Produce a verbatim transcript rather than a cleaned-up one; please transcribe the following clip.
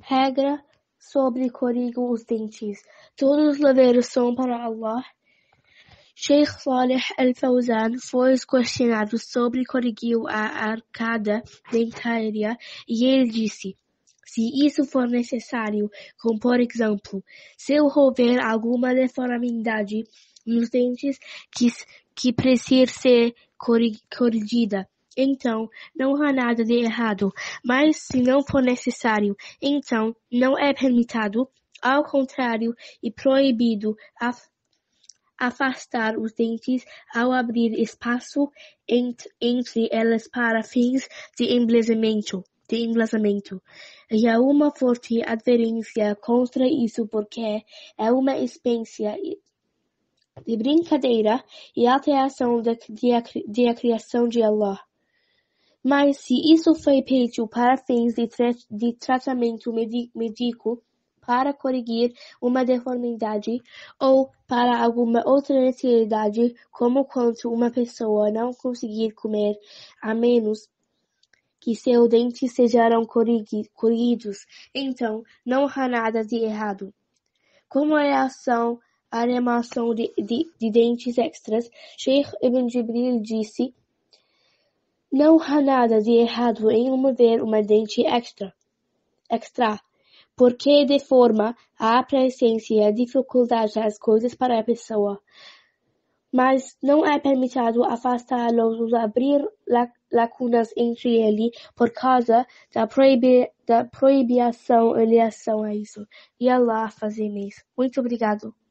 Regra sobre corrigir os dentes. Todos os laveiros são para Allah. Sheikh Saleh Al-Fawzan foi questionado sobre corrigir a arcada dentária e ele disse: se isso for necessário, como por exemplo, se houver alguma deformidade nos dentes que, que precisa ser corrigida, então não há nada de errado. Mas se não for necessário, então não é permitido, ao contrário, e proibido af- afastar os dentes ao abrir espaço ent- entre elas para fins de embelezamento. de embelezamento. E há uma forte adverência contra isso porque é uma espécie de brincadeira e alteração da, de, de a criação de Allah. Mas se isso foi feito para fins de, tra de tratamento médico, para corrigir uma deformidade ou para alguma outra necessidade, como quando uma pessoa não conseguir comer, a menos que seus dentes sejam corrigidos, então não há nada de errado. Como reação à remoção de, de, de dentes extras, Sheikh Ibn Jibril disse: não há nada de errado em remover uma dente extra, extra, porque deforma a aparência e dificuldade as coisas para a pessoa. Mas não é permitido afastá-los ou abrir lacunas entre eles por causa da, proibi da proibição em relação a isso. E Allah fazemos. Muito obrigado.